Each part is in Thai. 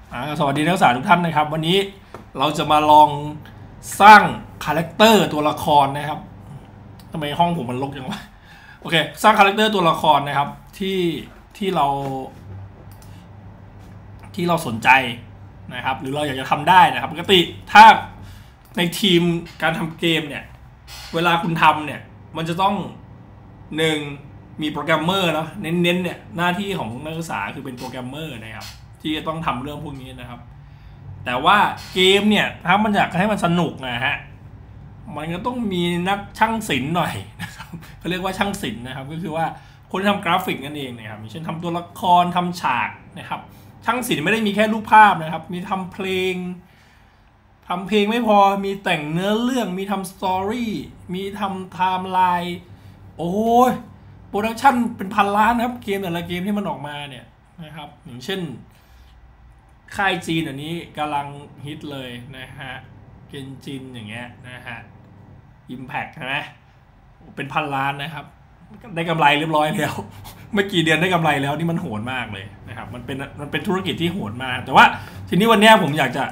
สวัสดีนักศึกษาทุกท่านนะครับวันนี้เราจะมาลองสร้างคาแรคเตอร์ตัวละครนะครับทำไมห้องผมมันรกจังวะโอเคสร้างคาแรคเตอร์ตัวละครนะครับที่เราสนใจนะครับหรือเราอยากจะทำได้นะครับปกติถ้าในทีมการทำเกมเนี่ยเวลาคุณทำเนี่ยมันจะต้องมีโปรแกรมเมอร์เนาะเน้นเนี่ยหน้าที่ของนักศึกษาคือเป็นโปรแกรมเมอร์นะครับที่จะต้องทำเรื่องพวกนี้นะครับแต่ว่าเกมเนี่ยถ้ามันอยากให้มันสนุกนะฮะมันก็ต้องมีนักช่างศิลป์หน่อยนะครับเขาเรียกว่าช่างศิลป์นะครับก็คือว่าคนทำกราฟิกนั่นเองนะครับเช่นทำตัวละครทำฉากนะครับช่างศิลป์ไม่ได้มีแค่รูปภาพนะครับมีทำเพลงไม่พอมีแต่งเนื้อเรื่องมีทำสตอรี่มีทำไทม์ไลน์โอ้ยโปรดักชั่นเป็นพันล้านครับเกมแต่ละเกมที่มันออกมาเนี่ยนะครับอย่างเช่นค่ายจีนอันนี้กำลังฮิตเลยนะฮะเกนจินอย่างเงี้ยนะฮะอิมแพคใช่ไหมเป็นพันล้านนะครับได้กำไรเรียบร้อยแล้วไม่กี่เดือนได้กำไรแล้วนี่มันโหดมากเลยนะครับมันเป็นธุรกิจที่โหดมากแต่ว่าทีนี้วันนี้ผมอยากจะ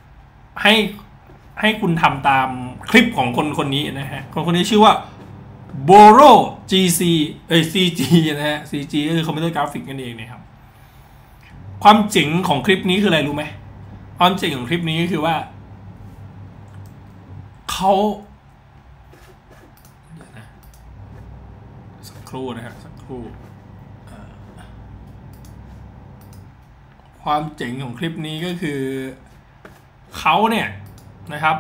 ให้คุณทำตามคลิปของคนนี้นะฮะคนนี้ชื่อว่าโบโร GC CG นะฮะ CG ก็คือคอมพิวเตอร์กราฟิกนั่นเองนะครับความเจ๋งของคลิปนี้คืออะไรรู้ไหมความเจ๋งของคลิปนี้ก็คือว่าเขาสักครู่นะครับสักครู่ความเจ๋งของคลิปนี้ก็คือเขาเนี่ยนะครับ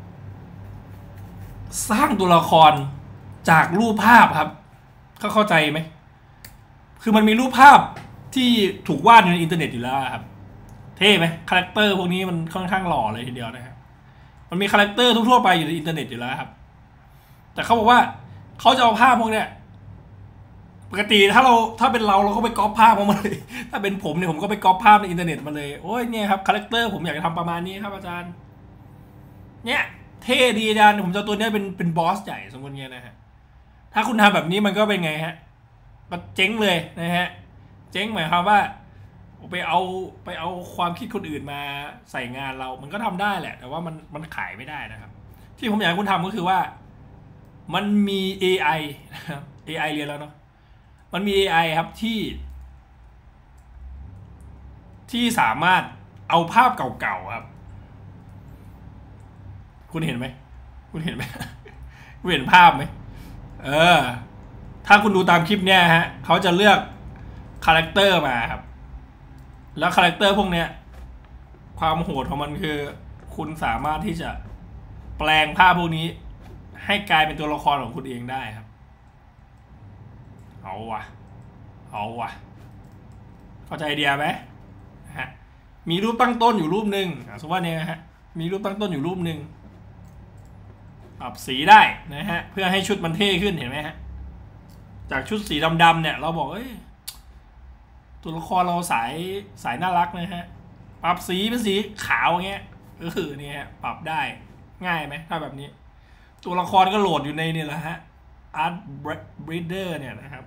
สร้างตัวละครจากรูปภาพครับเข้าใจไหมคือมันมีรูปภาพที่ถูกวาดในอินเทอร์เน็ตอยู่แล้วครับเท่ไหมคาแรคเตอร์พวกนี้มันค่อนข้างหล่อเลยทีเดียวนะครับมันมีคาแรคเตอร์ทั่วไปอยู่ในอินเทอร์เน็ตอยู่แล้วครับแต่เขาบอกว่าเขาจะเอาภาพพวกเนี้ยปกติถ้าเป็นเราก็ไปก๊อปภาพมาเลยถ้าเป็นผมเนี่ยผมก็ไปก๊อปภาพในอินเทอร์เน็ตมาเลยโอ้ยเนี่ยครับคาแรคเตอร์ผมอยากจะทำประมาณนี้ครับอาจารย์เนี่ยเท่ดีอาจารย์ผมจะตัวนี้เป็นบอสใหญ่สมมติเงี้ยนะฮะถ้าคุณทำแบบนี้มันก็เป็นไงฮะมันเจ๊งเลยนะฮะเจ๊งหมายความว่าไปเอาความคิดคนอื่นมาใส่งานเรามันก็ทำได้แหละแต่ว่ามันขายไม่ได้นะครับที่ผมอยากให้คุณทำก็คือว่ามันมี AI นะครับ AI เรียนแล้วเนาะมันมี AI ครับที่สามารถเอาภาพเก่าๆครับคุณเห็นไหมคุณเห็นภาพไหมถ้าคุณดูตามคลิปเนี้ยฮะเขาจะเลือกคาแรคเตอร์มาครับแล้วคาแรคเตอร์พวกเนี้ยความโหดของมันคือคุณสามารถที่จะแปลงภาพพวกนี้ให้กลายเป็นตัวละครของคุณเองได้ครับเอาวะเข้าใจไอเดียไหมฮะมีรูปตั้งต้นอยู่รูปหนึ่งสมมติว่าเนี่ยฮะมีรูปตั้งต้นอยู่รูปหนึ่งปรับสีได้นะฮะเพื่อให้ชุดมันเท่ขึ้นเห็นไหมฮะจากชุดสีดำๆเนี่ยเราบอกตัวละครเราสายน่ารักนะฮะปรับสีเป็นสีขาวอย่างเงี้ยเนี่ยปรับได้ง่ายไหมถ้าแบบนี้ตัวละครก็โหลดอยู่ในนี่แหละฮะ Art Breeder เนี่ยนะครับ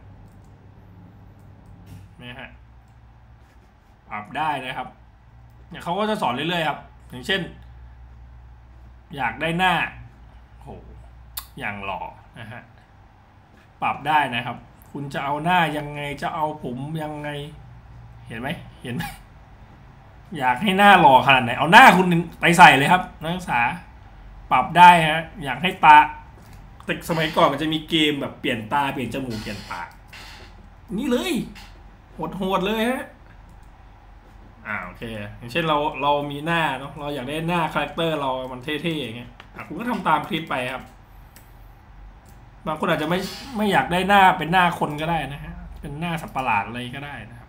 นะฮะปรับได้นะครับเนี่ยเขาก็จะสอนเรื่อยๆครับอย่างเช่นอยากได้หน้าโหอย่างหล่อนะฮะปรับได้นะครับคุณจะเอาหน้ายังไงจะเอาผมยังไงเห็นไหมอยากให้หน้าหล่อขนาดไหนเอาหน้าคุณไปใส่เลยครับนักศึกษาปรับได้ฮะอยากให้ตาแต่สมัยก่อนมันจะมีเกมแบบเปลี่ยนตาเปลี่ยนจมูกเปลี่ยนปากนี่เลยโหดเลยฮะโอเคอย่างเช่นเรามีหน้าเนาะเราอยากได้หน้าคาแรคเตอร์เรามันเท่ๆอย่างเงี้ยคุณก็ทำตามคลิปไปครับบางคนอาจจะไม่อยากได้หน้าเป็นหน้าคนก็ได้นะฮะเป็นหน้าสัตว์ประหลาดอะไรก็ได้นะครับ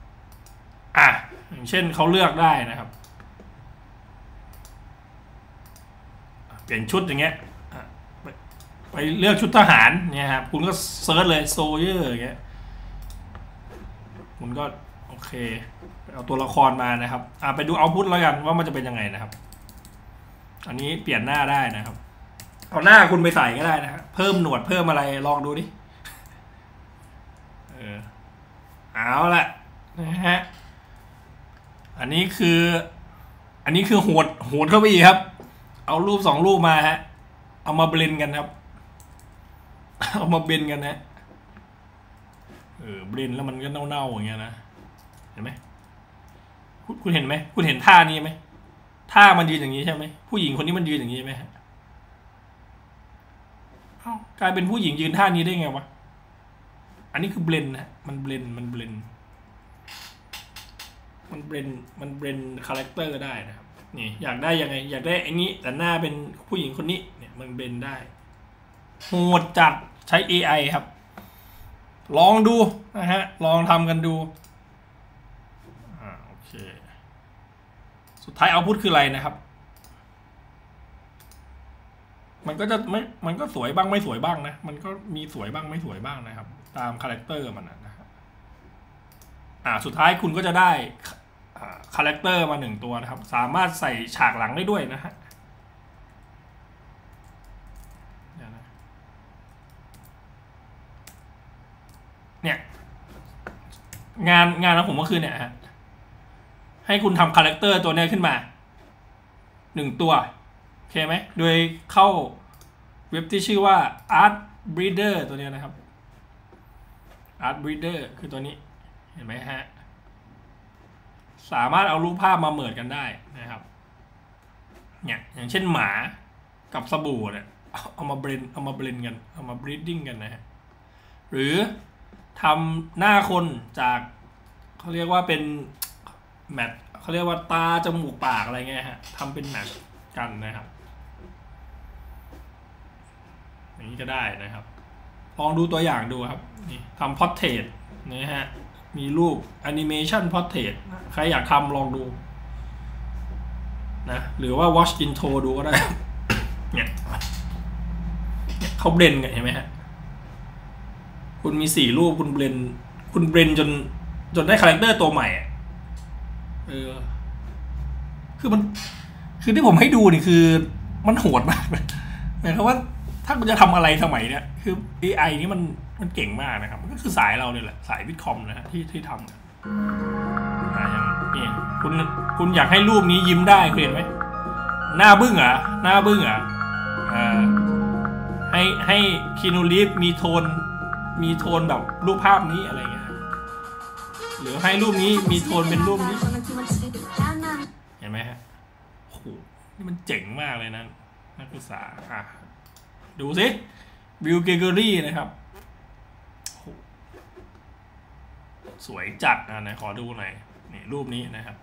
อย่างเช่นเขาเลือกได้นะครับเปลี่ยนชุดอย่างเงี้ยไปเลือกชุดทหารเนี่ยครับคุณก็เซิร์ชเลยโซเยอร์อย่างเงี้ยคุณก็โอเคเอาตัวละครมานะครับไปดูเอาท์พุตแล้วกันว่ามันจะเป็นยังไงนะครับอันนี้เปลี่ยนหน้าได้นะครับเอาหน้าคุณไปใส่ก็ได้นะครับเพิ่มหนวดเพิ่มอะไรลองดูดิเอาละนะฮะอันนี้คือโหดเข้าไปอีกครับเอารูป2 รูปมาฮะเอามาเบลนกันครับเอามาเบลนกันนะเบลนแล้วมันก็เน่าๆอย่างเงี้ยนะเห็นไหมคุณเห็นไหมคุณเห็นท่านี้ไหมท่ามันยืนอย่างนี้ใช่ไหมผู้หญิงคนนี้มันยืนอย่างนี้ไหมฮะกลายเป็นผู้หญิงยืนท่านี้ได้ไงวะอันนี้คือเบลนนะมันเบลนคาแรคเตอร์ได้นะครับนี่อยากได้ยังไงอยากได้ไอ้นี้แต่หน้าเป็นผู้หญิงคนนี้เนี่ยมันเบลนได้โหดจัดใช้ AI ครับลองดูนะฮะลองทำกันดูโอเคสุดท้ายเอาพุทคืออะไรนะครับมันก็สวยบ้างไม่สวยบ้างนะมันก็มีสวยบ้างไม่สวยบ้างนะครับตามคาแรคเตอร์มันนะครับสุดท้ายคุณก็จะได้คาแรคเตอร์มา1 ตัวนะครับสามารถใส่ฉากหลังได้ด้วยนะฮะเนี่ยงานของผมก็คือเนี่ยฮะให้คุณทำคาแรคเตอร์ตัวนี้ขึ้นมา1 ตัวโอเคไหมโดยเข้าเว็บที่ชื่อว่า Art Breeder ตัวนี้นะครับ Art Breeder คือตัวนี้เห็นไหมฮะสามารถเอารูปภาพมาเมิร์จกันได้นะครับเนี่ยอย่างเช่นหมากับสบู่เนี่ยเอามาเบลนกันเอามา breeding กันนะฮะหรือทำหน้าคนจากเขาเรียกว่าเป็นแมทเขาเรียกว่าตาจมูกปากอะไรเงี้ยฮะทำเป็นแมทกันนะครับอย่างนี้ก็ได้นะครับลองดูตัวอย่างดูครับนี่ทำพอร์เทรตนะฮะมีรูปแอนิเมชันพอร์เทรตใครอยากทำลองดูนะหรือว่า watch intro ดูก็ได้เนี่ยเขาเบลนกันเห็นไหมฮะคุณมี4 รูปคุณเบลนจนได้คาแรคเตอร์ตัวใหม่คือที่ผมให้ดูนี่คือมันโหดมากหมายความว่าถ้าคุณจะทำอะไรสมัยเนี้ยคือ AI นี่มันเก่งมากนะครับมันก็คือสายเราเนี่ยแหละสายวิทย์คอมนะฮะที่ทำอย่างนี่คุณอยากให้รูปนี้ยิ้มได้เห็นไหมหน้าบึ้งให้คีนูรีฟมีโทนแบบรูปภาพนี้อะไรเงี้ยหรือให้รูปนี้มีโทนเป็นรูปนี้เห็นไหมฮะโอ้โหนี่มันเจ๋งมากเลยนะนักศึกษาดูสิวิลเกเกอรี่นะครับสวยจัดนะขอดูหน่อยนี่รูปนี้นะครับ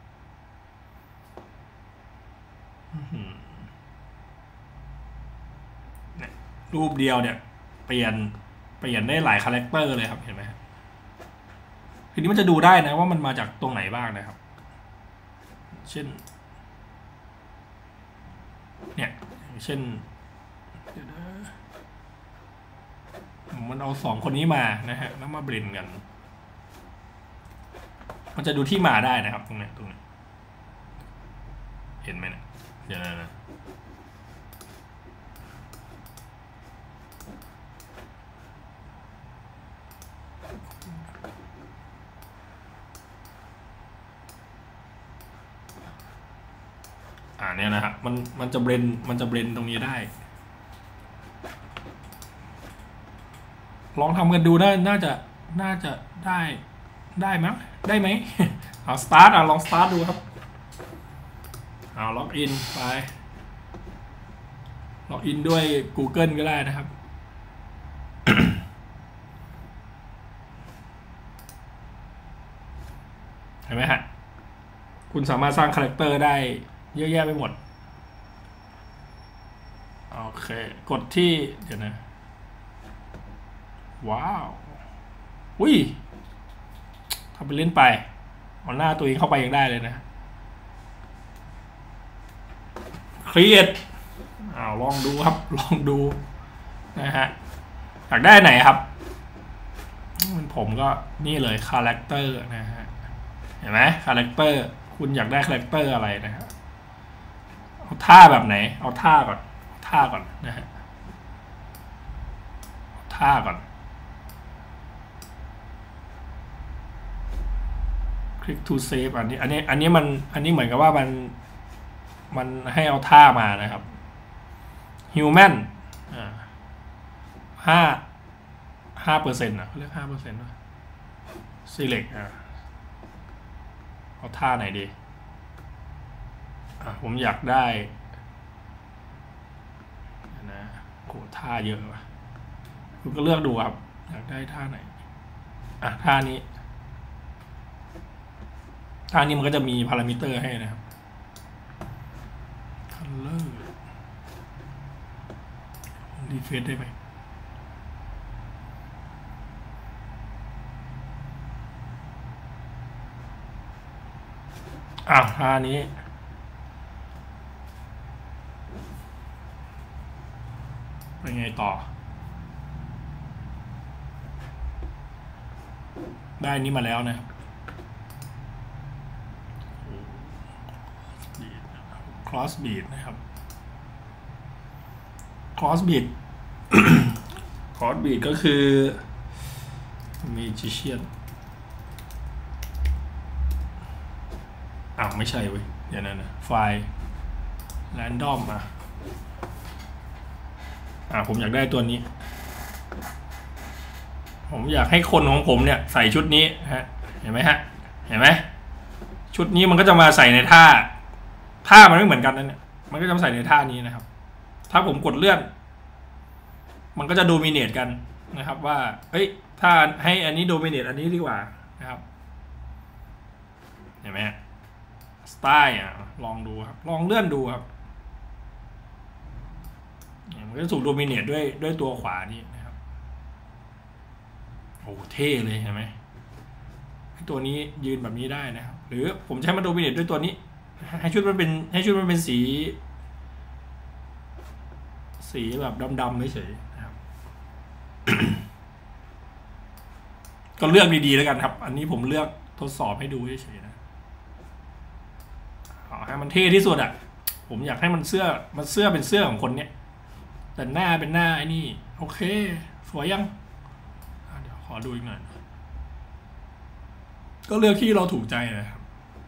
รูปเดียวเนี่ยเปลี่ยนได้หลายคาแรคเตอร์เลยครับเห็นไหมทีนี้มันจะดูได้นะว่ามันมาจากตรงไหนบ้างนะครับเช่นเนี่ยเช่นมันเอา2 คนนี้มานะฮะแล้วมาเบลนกันมันจะดูที่มาได้นะครับตรงนี้เห็นไหมเนี่ยเดี๋ยวนะเนี่ยนะครับมันจะเบลนตรงนี้ได้ลองทำกันดูได้น่าจะได้มั้งได้ไหมเอาสตาร์ทลองสตาร์ทดูครับเอาล็อกอินไปล็อกอินด้วย Google ก็ได้นะครับ เห็นไหมฮะคุณสามารถสร้างคาแรคเตอร์ได้เยอะแยะไปหมดโอเคกดที่เดี๋ยวนะว้าวอุ้ยทำไปเล่นไปเอาหน้าตัวเองเข้าไปยังได้เลยนะเครียดลองดูครับลองดูนะฮะอยากได้ไหนครับผมก็นี่เลยคาแรคเตอร์นะฮะเห็นไหมคาแรคเตอร์คุณอยากได้คาแรคเตอร์อะไรนะฮะเอาท่าแบบไหนเอาท่าก่อนนะฮะท่าก่อน click to save อันนี้มันเหมือนกับว่ามันให้เอาท่ามานะครับ human 5%นะเขาเรียก5%นะ select เอาท่าไหนดีผมอยากได้นะโหท่าเยอะว่ะคุณก็เลือกดูครับอยากได้ท่าไหนท่านี้มันก็จะมีพารามิเตอร์ให้นะครับ color รีเฟรชได้ไหมท่านี้เป็นไงต่อได้นี้มาแล้วนะครับ cross beat นะครับ cross beat cross beat ก็คือ magician ไม่ใช่เว้ยเดี๋ยวนั้นนะไฟล์ random ผมอยากได้ตัวนี้ผมอยากให้คนของผมเนี่ยใส่ชุดนี้ฮะเห็นไหมชุดนี้มันก็จะมาใส่ในท่ามันไม่เหมือนกันนั่นเนี่ยมันก็จะมาใส่ในท่านี้นะครับถ้าผมกดเลื่อนมันก็จะโดมิเนตกันนะครับว่าถ้าให้อันนี้โดมิเนตอันนี้ดีกว่านะครับเห็นไหมสไตล์ลองดูครับลองเลื่อนดูครับมันจะถูกโดมิเนตด้วยตัวขวานี่นะครับโอ้เท่เลยเห็นไหมตัวนี้ยืนแบบนี้ได้นะครับหรือผมใช้มันโดมิเนตด้วยตัวนี้ให้ชุดมันเป็นสีแบบดำๆไม่เฉยนะครับ ก็เลือกดีๆแล้วกันครับอันนี้ผมเลือกทดสอบให้ดูเฉยๆนะให้มันเท่ที่สุดผมอยากให้มันเสื้อเป็นเสื้อของคนเนี้ยแต่หน้าเป็นหน้าไอ้นี่โอเคสวยยังเดี๋ยวขอดูอีกหน่อยก็เลือกที่เราถูกใจนะครับ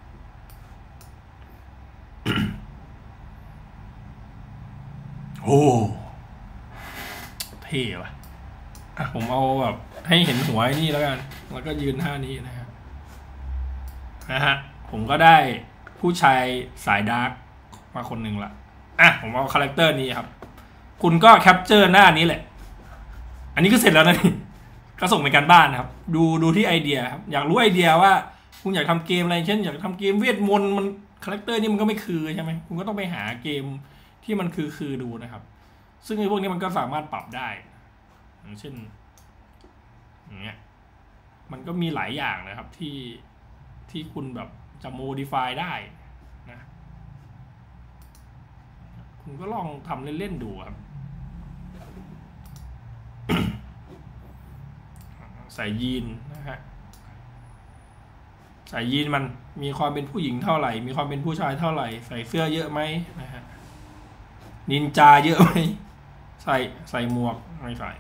โอ้เท่ว่ะผมเอาแบบให้เห็นหัวไอ้นี่แล้วกันแล้วก็ยืนท่านี้นะครับผมก็ได้ผู้ชายสายดาร์กมาคนหนึ่งละผมเอาคาแรคเตอร์นี้ครับคุณก็แคปเจอร์หน้านี้แหละอันนี้ก็เสร็จแล้วนะนี่ก็ส่งเป็นการบ้านครับดูที่ไอเดียครับอยากรู้ไอเดียว่าคุณอยากทำเกมอะไรเช่นอยากทำเกมเวทมนต์มันคาแรคเตอร์นี่มันก็ไม่คือใช่ไหมคุณก็ต้องไปหาเกมที่มันคือดูนะครับซึ่งไอ้พวกนี้มันก็สามารถปรับได้อย่างเช่นอย่างเงี้ยมันก็มีหลายอย่างนะครับที่คุณแบบจะโมดิฟายได้นะคุณก็ลองทำเล่นๆดูครับ ใส่ยีนนะฮะใส่ยีนมันมีความเป็นผู้หญิงเท่าไหร่มีความเป็นผู้ชายเท่าไหร่ใส่เสื้อเยอะไหมนะฮะนินจาเยอะไหมใส่หมวกไม่ใส่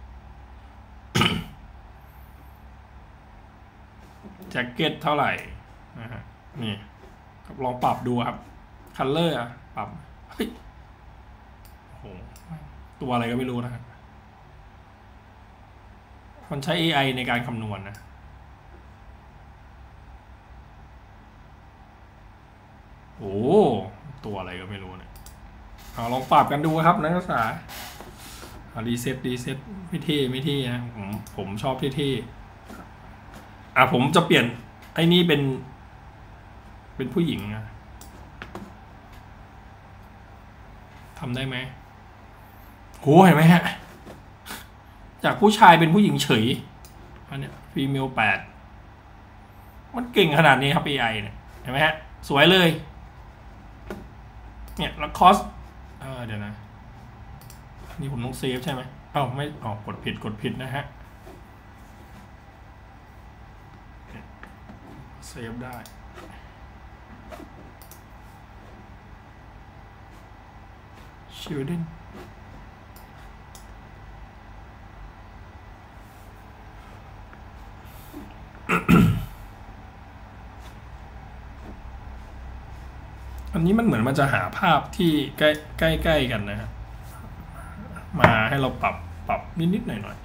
แจ็คเก็ตเท่าไหร่นะฮะนี่ลองปรับดูครับคัลเลอร์ปรับเฮ้ยโอ้โหตัวอะไรก็ไม่รู้นะครับมันใช้ AI ในการคำนวณนะโอ้ตัวอะไรก็ไม่รู้เนี่ยลองปรับกันดูครับนักศึกษารีเซ็ตไม่เท่นะผมชอบเท่ผมจะเปลี่ยนไอ้นี่เป็นผู้หญิงนะทำได้ไหมโหเห็นไหมฮะจากผู้ชายเป็นผู้หญิงเฉยอันเนี้ยฟีเมล8มันเก่งขนาดนี้ครับ AI เนี่ยเห็นไหมฮะสวยเลยเนี่ยแล้วคอสเดี๋ยวนะนี่ผมต้องเซฟใช่ไหมไม่กดผิดนะฮะเซฟได้ชิลเดนอันนี้มันเหมือนมันจะหาภาพที่ใกล้กันนะครับมาให้เราปรับนิดหน่อย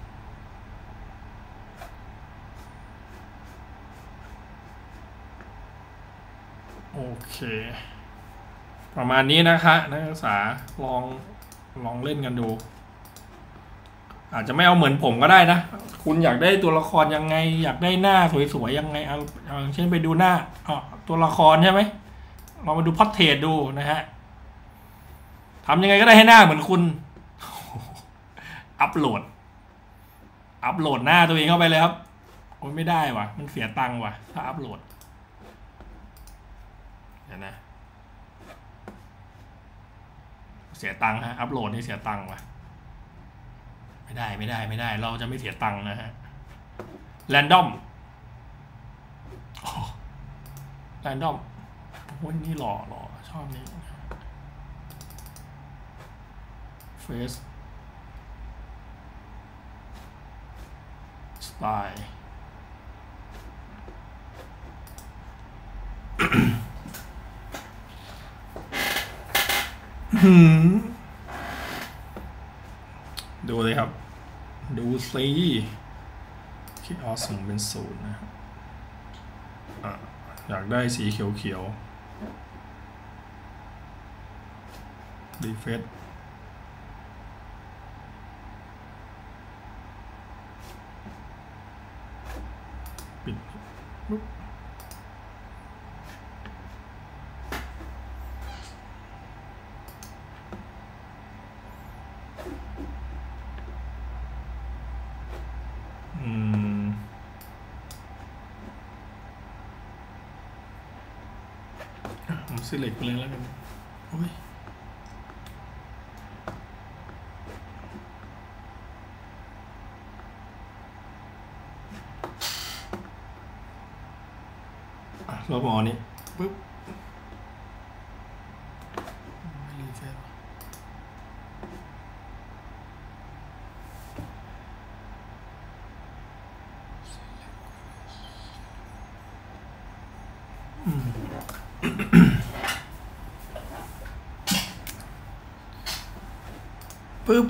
โอเคประมาณนี้นะคะนักศึกษาลองเล่นกันดูอาจจะไม่เอาเหมือนผมก็ได้นะคุณอยากได้ตัวละครยังไงอยากได้หน้าสวยๆยังไงเอาเช่นไปดูหน้าตัวละครใช่ไหมเรามาดูพอร์เทรตดูนะฮะทำยังไงก็ได้ให้หน้าเหมือนคุณอัปโหลดหน้าตัวเองเข้าไปเลยครับโอ้ยไม่ได้ว่ะมันเสียตังค์ว่ะถ้าอัปโหลดเห็นนะเสียตังค์ฮะอัปโหลดนี่เสียตังค์ว่ะไม่ได้เราจะไม่เสียตังค์นะฮะแรนดอมโอ้ยนี่หล่อชอบนี้เฟสสไตล์ดูเลยครับดูซิคิดออสเป็น0นะครับอยากได้สีเขียวดีเฟสปิดผมซื้อเหล็กไปเลยแล้วกันโอ้ยรอบหมอนี้ปึ๊บรีเซ็ตปึ๊บ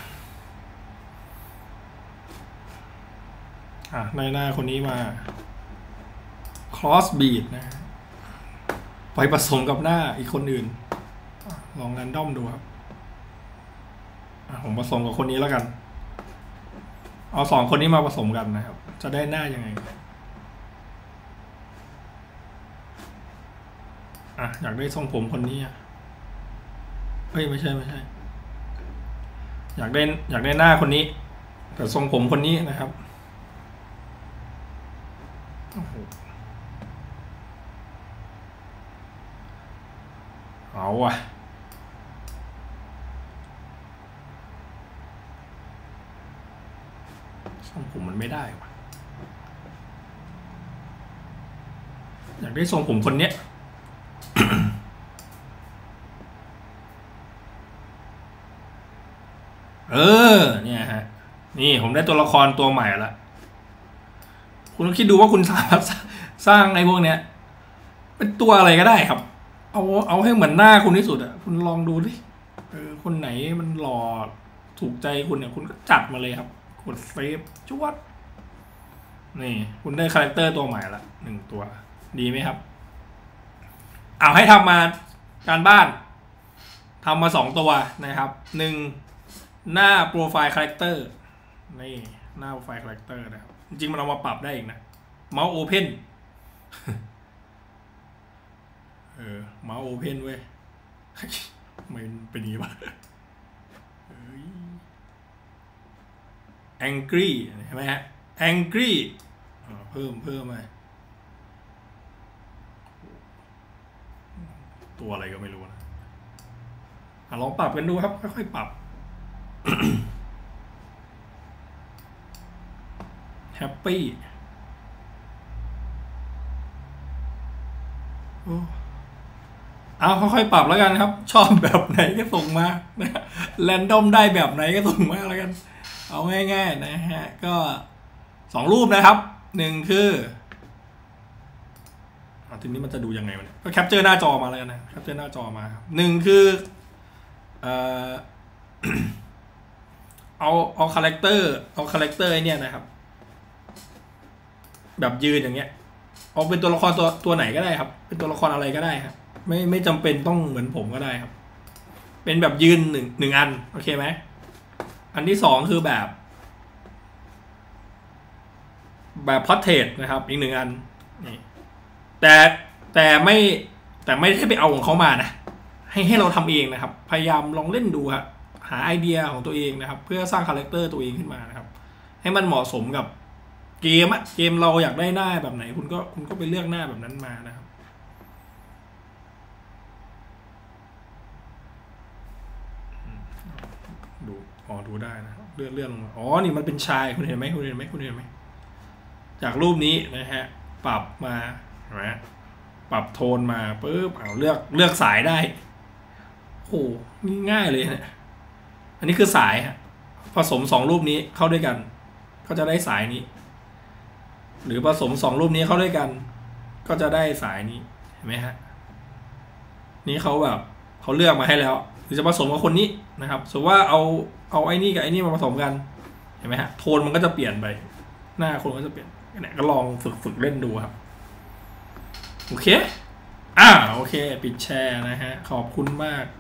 ในหน้าคนนี้มาcross beat นะไปผสมกับหน้าอีกคนอื่นลองแรนดอมดูครับผมผสมกับคนนี้แล้วกันเอา2 คนนี้มาผสมกันนะครับจะได้หน้ายังไงอยากได้ทรงผมคนนี้เฮ้ยไม่ใช่อยากได้หน้าคนนี้แต่ทรงผมคนนี้นะครับเอาว่ะทรงผมมันไม่ได้ว่ะอยากได้ทรงผมคนเนี้ย เนี่ยฮะนี่ผมได้ตัวละครตัวใหม่ละคุณต้องคิดดูว่าคุณสามารถสร้างไอ้พวกเนี้ยเป็นตัวอะไรก็ได้ครับเอาให้เหมือนหน้าคุณที่สุดอ่ะคุณลองดูดิคนไหนมันหล่อถูกใจคุณเนี่ยคุณก็จัดมาเลยครับกดเซฟจวดนี่คุณได้คาแรคเตอร์ตัวใหม่ละ1 ตัวดีไหมครับเอาให้ทำมาการบ้านทำมา2 ตัวนะครับ1หน้าโปรไฟล์คาแรคเตอร์นี่หน้าโปรไฟล์คาแรคเตอร์นะครับจริงๆมันเอามาปรับได้อีกนะเมาส์โอเพนเมาส์โอเพนเว้ยไม่เป็นนี้วะangry ใช่ไหมฮะ angry เพิ่มไปตัวอะไรก็ไม่รู้นะลองปรับกันดูครับค่อยๆปรับ happy ค่อยๆปรับแล้วกันครับชอบแบบไหนก็ส่งมาแรนดอมได้แบบไหนก็ส่งมาแล้วกันเอาง่ายๆนะฮะก็2 รูปนะครับ1คือทีนี้มันจะดูยังไงวะเนี่ยก็แคปเจอร์หน้าจอมาแล้วกันนะแคปเจอร์หน้าจอมาครับหนึ่งคือเอาคาแรคเตอร์ไอเนี่ยนะครับแบบยืนอย่างเงี้ยเอาเป็นตัวละครตัวไหนก็ได้ครับเป็นตัวละครอะไรก็ได้ครับไม่จำเป็นต้องเหมือนผมก็ได้ครับเป็นแบบยืนหนึ่งอันโอเคไหมอันที่สองคือแบบพอร์เทรตนะครับอีกหนึ่งอันนี่แต่ไม่ได้ไปเอาของเขามานะให้เราทำเองนะครับพยายามลองเล่นดูครับหาไอเดียของตัวเองนะครับเพื่อสร้างคาแรคเตอร์ตัวเองขึ้นมานะครับให้มันเหมาะสมกับเกมเราอยากได้หน้าแบบไหนคุณก็ไปเลือกหน้าแบบนั้นมานะครับดูได้นะเลื่อนอ๋อนี่มันเป็นชายคุณเห็นไหมจากรูปนี้นะฮะปรับมาเห็นไหมปรับโทนมาปุ๊บเลือกสายได้โอ้ง่ายเลยเนี่ยอันนี้คือสายฮะผสม2รูปนี้เข้าด้วยกันก็จะได้สายนี้หรือผสม2รูปนี้เข้าด้วยกันก็จะได้สายนี้เห็นไหมฮะนี่เขาแบบเขาเลือกมาให้แล้วหรือจะผสมกับคนนี้นะครับสมมติว่าเอาไอ้นี่กับไอ้นี่มาผสมกันเห็นไหมฮะโทนมันก็จะเปลี่ยนไปหน้าคนก็จะเปลี่ยนเนี่ยก็ลองฝึกเล่นดูครับโอเคโอเคปิดแชร์นะฮะขอบคุณมาก